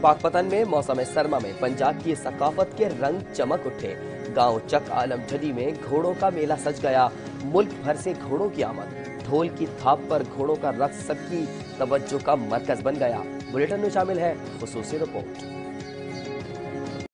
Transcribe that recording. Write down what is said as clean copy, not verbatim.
पाकपतन में मौसम सरमा में पंजाब की सकाफत के रंग चमक उठे। गांव चक आलम झदी में घोड़ों का मेला सज गया। मुल्क भर से घोड़ों की आमद, ढोल की थाप पर घोड़ों का रक्स सबकी तवज्जो का मरकज बन गया। बुलेटिन में शामिल है खुसूसी रिपोर्ट।